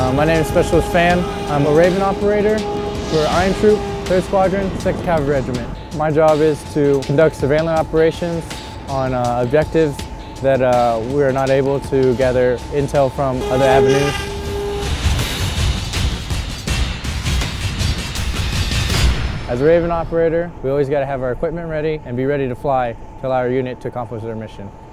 My name is Specialist Phan. I'm a Raven operator for Iron Troop, 3rd Squadron, 2nd Cavalry Regiment. My job is to conduct surveillance operations on objectives that we are not able to gather intel from other avenues. As a Raven operator, we always got to have our equipment ready and be ready to fly to allow our unit to accomplish their mission.